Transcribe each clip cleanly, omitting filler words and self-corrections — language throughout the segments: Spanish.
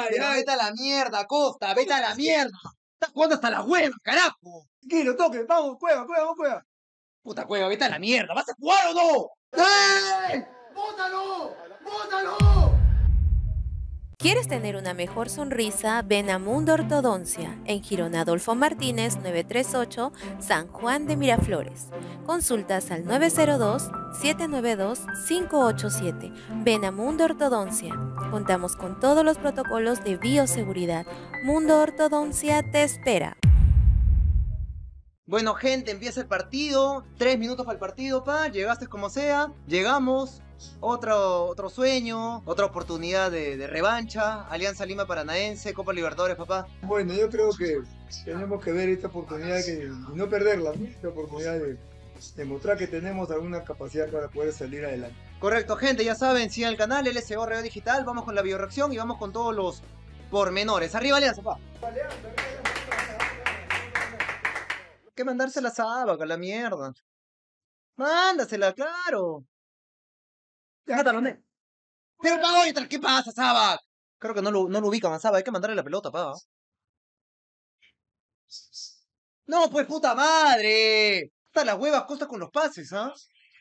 pero vete a la mierda, Costa, vete a la mierda. Estás jugando hasta las huevas, carajo. Tranquilo, toque, vamos, Cueva, vamos, Cueva. Puta Cueva, vete a la mierda, ¿vas a jugar o no? ¡Eh! ¡Bótalo! ¡Bótalo! ¿Quieres tener una mejor sonrisa? Ven a Mundo Ortodoncia, en Girón Adolfo Martínez 938, San Juan de Miraflores. Consultas al 902-792-587. Ven a Mundo Ortodoncia. Contamos con todos los protocolos de bioseguridad. Mundo Ortodoncia te espera. Bueno, gente, empieza el partido. 3 minutos para el partido, pa. Llegaste como sea. Llegamos. Otro sueño, otra oportunidad de revancha. Alianza Lima Paranaense, Copa Libertadores, papá. Bueno, yo creo que tenemos que ver esta oportunidad y no perderla, ¿no? Esta oportunidad de demostrar que tenemos alguna capacidad para poder salir adelante. Correcto, gente, ya saben, sigan el canal LSO Radio Digital. Vamos con la bioreacción y vamos con todos los pormenores. Arriba Alianza, papá. Que mandársela a Sábaga, la mierda. Mándasela, claro. Mátalo, ¿no? Pero pa, oye, ¿qué pasa, Sabak? Creo que no lo ubican a Sabak, hay que mandarle la pelota, pa. No, pues puta madre. Hasta las huevas Costa con los pases, ¿ah?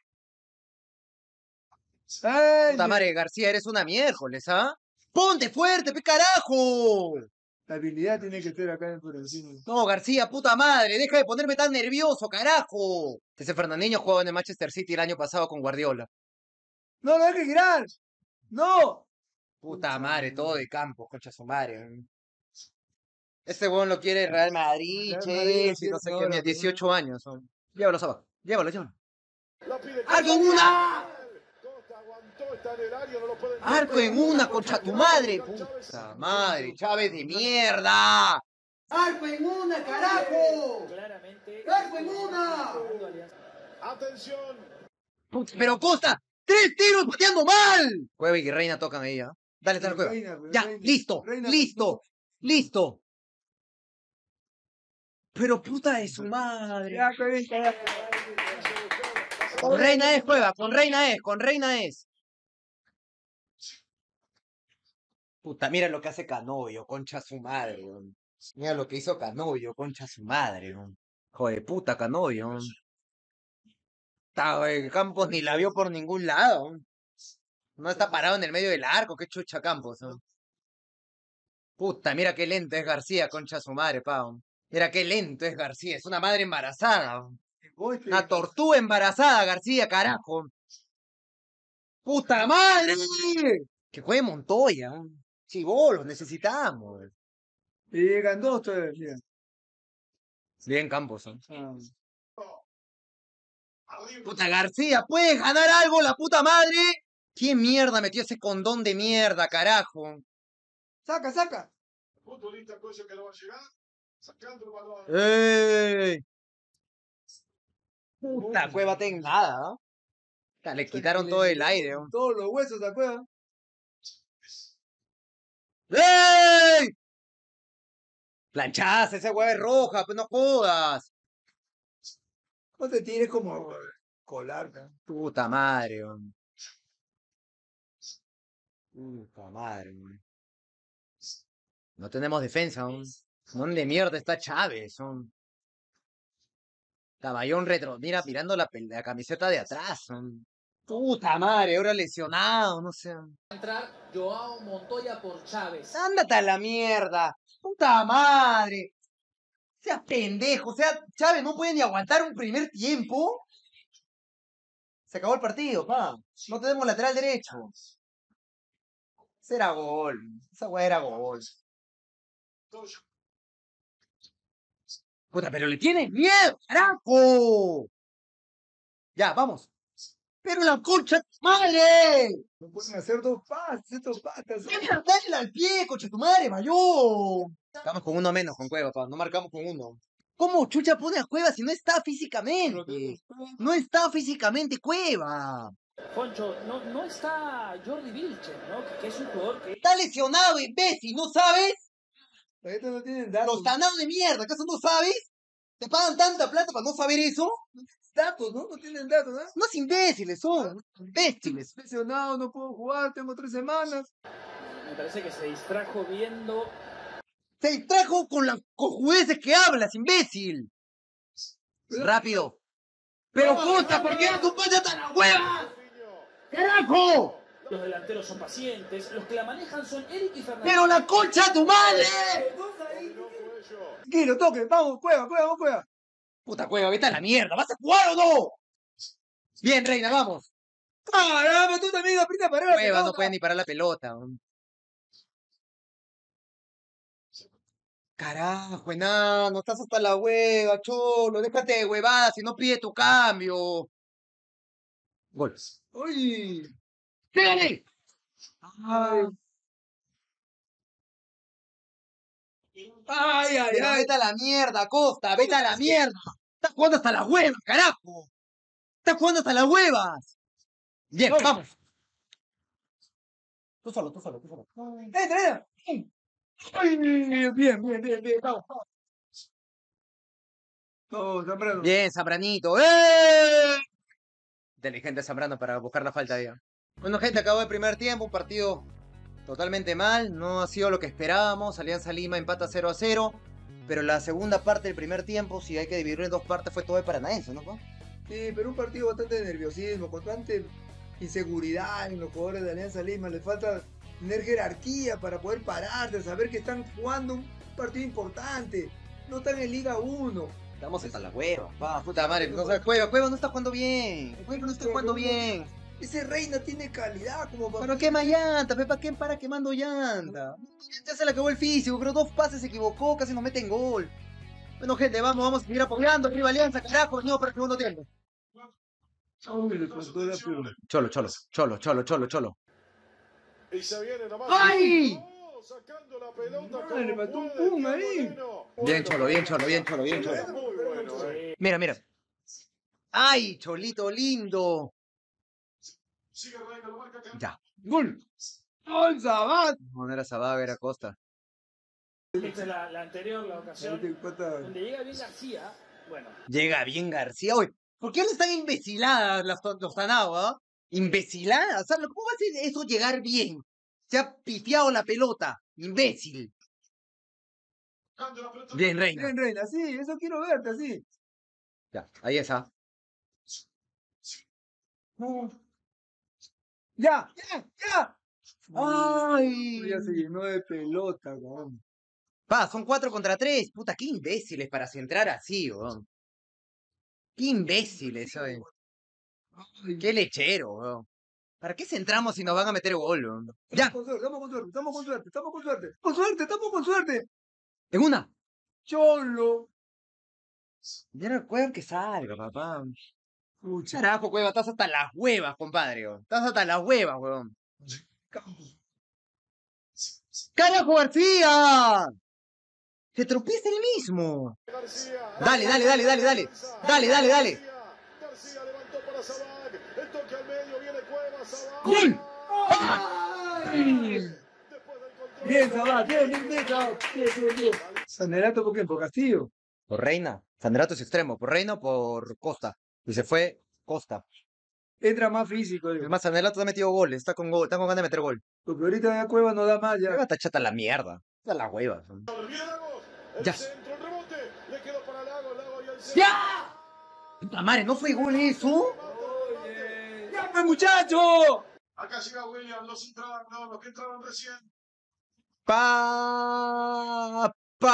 Puta madre, García, eres una miércoles, ¿ah? ¡Ponte fuerte, pe carajo! La habilidad tiene que estar acá por encima. No, García, puta madre, deja de ponerme tan nervioso, carajo. Ese Fernandinho jugaba en el Manchester City el año pasado con Guardiola. ¡No lo dejes girar! ¡No! Puta madre, todo de campo, concha su madre. Este weón lo quiere Real Madrid, Chelsea, no sé qué, mira, 18 años. Llévalo, Saba, llévalo. ¡Arco en una! ¡Arco en una, concha tu madre! ¡Puta madre, Chávez de mierda! ¡Arco en una, carajo! ¡Arco en una! ¡Atención! ¡Pero Costa! ¡3 tiros pateando mal! Cueva y Reina tocan ahí, ¿ah? Dale, Cueva. Ya, listo. Pero puta de su madre. Ya, Cuevita, Con Reina es, Cueva, con Reina es. Puta, mira lo que hace Canovio, concha su madre, weón. Mira lo que hizo Canovio, concha su madre, weón. Joder, puta Canovio, weón. Campos ni la vio por ningún lado, weón. No está parado en el medio del arco, qué chucha Campos, weón. Puta, mira qué lento es García, concha su madre, weón. Mira qué lento es García, es una madre embarazada, weón. Una tortuga embarazada, García, carajo. ¡Puta madre! Que juegue Montoya, weón. Chibolos, necesitamos. Y llegan 2 todavía. Bien Campos, ¿eh? Ah. Puta García, ¿puedes ganar algo, la puta madre? ¿Quién mierda metió ese condón de mierda, carajo? ¡Saca! Futbolista Coyo que no va a llegar. Sacando el balón. ¡Ey! Puta Cueva ten nada, ¿no? Le quitaron todo el aire, ¿no? Todos los huesos, ¿se acuerdan? ¡Ey! Planchaza, esa hueá es roja, pues no jodas. No te tires como colar, ¿no? Puta madre, weón. Puta madre, weón. No tenemos defensa, weón. ¿Dónde mierda está Chávez, weón? Caballón retro, mira, mirando la camiseta de atrás, weón. Puta madre, ahora lesionado, no sé. Entrar Joao Montoya por Chávez. Ándate a la mierda. Puta madre. Seas pendejo, o sea, Chávez no puede ni aguantar un primer tiempo. Se acabó el partido, pa. No tenemos lateral derecho. Ese era gol. Esa weá era gol. Puta, pero le tienes miedo, carajo. Ya, vamos. Pero la concha, madre. No pueden hacer 2 pases, estos patas. Dale al pie, concha tu madre, mayor. Estamos con uno menos con Cueva, pa. No marcamos con uno. ¿Cómo chucha pone a Cueva si no está físicamente? No está físicamente Cueva. Poncho, no está Jordi Vilche, ¿no? Que es un jugador que... Está lesionado, imbécil, ¿no sabes? Estos no tienen datos. Los tanados de mierda, ¿acaso no sabes? ¿Te pagan tanta plata para no saber eso? Datos, ¿no? No tienen datos, ¿no? Unos imbéciles son, imbéciles. Lesionado, no puedo jugar, tengo 3 semanas. Me parece que se distrajo viendo. ¡Se distrajo con las cojudeces que hablas, imbécil! ¡Rápido! ¡Pero puta, por qué tu pata tan la hueva! ¡Carajo! Los delanteros son pacientes, los que la manejan son Eric y Fernando. ¡Pero la concha de tu madre! Tranquilo, toque, vamos, Cueva, vamos, Cueva. Puta Cueva, vete a la mierda, ¿vas a jugar o no? Bien, Reina, vamos. ¡Caramba, tú también aprieta para la Cueva no pelota! puede ni parar la pelota. Carajo, enano, estás hasta la hueva, cholo, déjate de huevadas y no pide tu cambio. Gol. ¡Uy! ¡Pégale! ¡Ay! ¡Ay, ay, Pero ay! vete a la mierda, Costa, vete a la mierda. Estás jugando hasta las huevas, carajo. Estás jugando hasta las huevas. Bien, Vamos. vamos. Tú solo. ¡Entra! ¡Ay! Bien, vamos. No, Zambrano. Bien, Zambranito. ¡Eh! Inteligente Zambrano para buscar la falta, ya. Bueno, gente, acabó el primer tiempo, un partido totalmente mal, no ha sido lo que esperábamos. Alianza Lima empata 0-0, pero la segunda parte del primer tiempo, si hay que dividirlo en dos partes, fue todo de Paranaense, ¿no? Sí, pero un partido bastante de nerviosismo, con tanta inseguridad en los jugadores de Alianza Lima. Les falta tener jerarquía para poder pararse, saber que están jugando un partido importante. No están en Liga 1. Estamos hasta la hueva, va, puta madre, no sabes, Cueva no está jugando bien, Cueva no está jugando bien. Ese Reina tiene calidad como para... ¿Pero qué más llanta? ¿Para qué para quemando llanta? Ya se le acabó el físico, pero dos pases se equivocó, casi nos meten gol. Bueno, gente, vamos a seguir apoyando, arriba Alianza, carajo, no, para el segundo tiempo. Cholo. Y se viene nomás. ¡Ay! Sacando la pelota Madre, como le faltó un puede, pum ahí. Moreno. Bien, Cholo. Muy bueno, Mira. ¡Ay, Cholito lindo! Sigue Reina, lo marca acá. Ya. ¡Gol! ¡Ay, Sabat! No era Sabaga, era Costa. Esta es la anterior, la ocasión. Donde llega bien García. Bueno, Llega bien García. Oye, ¿por qué no están imbeciladas los Tanao, ah? ¿Imbeciladas? O sea, ¿cómo va a ser eso llegar bien? Se ha pifiado la pelota. Imbécil. Cambia la pelota. Bien, Reina. Bien, Reina, sí, eso quiero verte, así. Ya, ahí está. No. ¡Ya! ¡Ay! Ya se llenó de pelota, cabrón. Pa, son 4 contra 3. Puta, qué imbéciles para centrar así, weón. Qué imbéciles, oye. Qué lechero, weón. ¿Para qué centramos si nos van a meter gol, weón? Ya, Estamos con suerte. en una. Cholo. Ya no Cueva que salga, papá. Pucha. Carajo, Cueva, estás hasta las huevas, compadre, weón. Estás hasta las huevas, weón. ¡Carajo, García! Se tropieza el mismo. García. Dale. García levantó para Sabac. El toque al medio, viene Cueva, Sabac. ¡Gol! Después del control. Bien, Sabat, bien. Sanerato, ¿por qué? Por Castillo. Por Reina. Sandrato es extremo. Por Reina o por Costa. Y se fue Costa. Entra más físico, Es más, Sandrato ha metido goles. Está con ganas de meter gol. porque ahorita ya Cueva no da más, ya. Cueva está chata la mierda. Está las huevas. Viene Lagos. El Ya. centro, el rebote. Le quedó para Lagos y el centro. ¡Ya! Puta madre, ¿no fue gol eso? ¡Ya, pues, muchacho! Acá llega William, los que entraron recién. ¡Papá!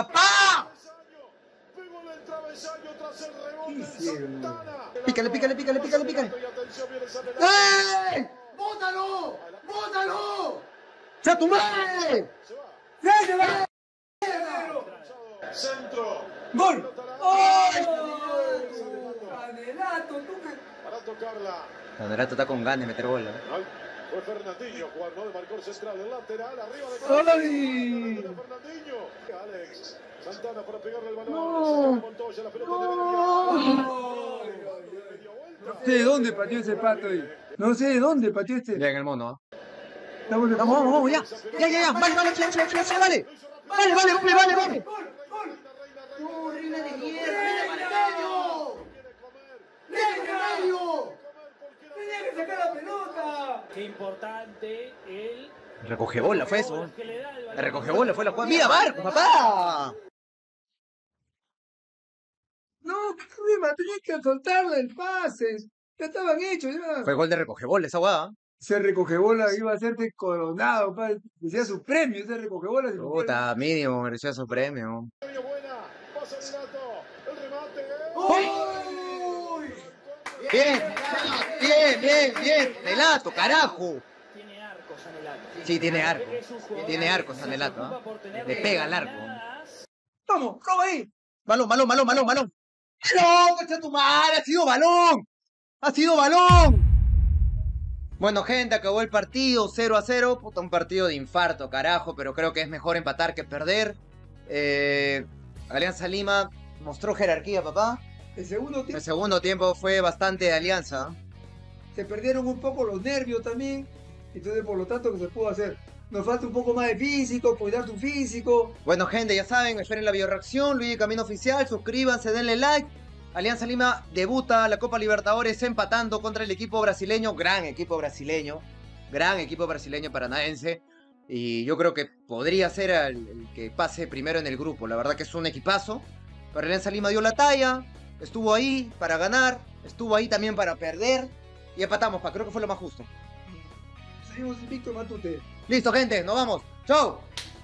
Pegó el travesaño tras el rebote de hicieron? Santana. Pícale. Y atención, viene Sanelato. ¡Eh! ¡Bótalo! ¡Ya tu madre! Se va. Centro. ¡Gol! ¡Ay! Sanerato, tú que... Para tocarla. Sandrato está con ganas de meter gol. Ay, fue Fernandinho jugando de marcador central, el lateral, arriba de ¡Ay! Fernandinho. Alex. Santana para pegarle el balón. No. Montoya, la pelota No sé de dónde pateó ese pato ahí. No sé de dónde pateó este. Bien, el mono, ¿ah? Vamos, Vamos, ya. Ya. Vale. Vale. ¡No, Reina de mierda! ¡Tenía que sacar la pelota! qué importante el Recoge bola fue eso. El recoge bola fue la jugada. ¡Mira, Barco, papá! No, Rima, tenías que soltarle el pase. Ya estaban hechos, ya. Fue gol de recoge bola esa jugada. Ese recogebola iba a serte coronado, pa. Decía su premio, ese recogebola. Puta, mínimo, merecía su premio. ¡Uy! Bien. Nelato, carajo. Tiene arcos Sanelato. Sí, tiene arco. Tiene arco Sanelato, ¿ah? Le pega al arco. Vamos, roba ahí. Balón. ¡No, concha tu madre! ¡Ha sido balón! ¡Ha sido balón! Bueno, gente, acabó el partido 0-0. Puta, un partido de infarto, carajo. Pero creo que es mejor empatar que perder. Alianza Lima mostró jerarquía, papá. El segundo El tiempo segundo tiempo fue bastante de Alianza. se perdieron un poco los nervios también. Entonces, por lo tanto, ¿qué se pudo hacer? Nos falta un poco más de físico, cuidar tu físico. Bueno, gente, ya saben, esperen la bioreacción, Luigi Camino Oficial, suscríbanse, denle like. Alianza Lima debuta la Copa Libertadores empatando contra el equipo brasileño, gran equipo brasileño paranaense. Y yo creo que podría ser el que pase primero en el grupo. La verdad que es un equipazo. Pero Alianza Lima dio la talla, estuvo ahí para ganar, estuvo ahí también para perder. Y empatamos, creo que fue lo más justo. Seguimos invicto, Matute. Listo, gente, nos vamos. ¡Chau!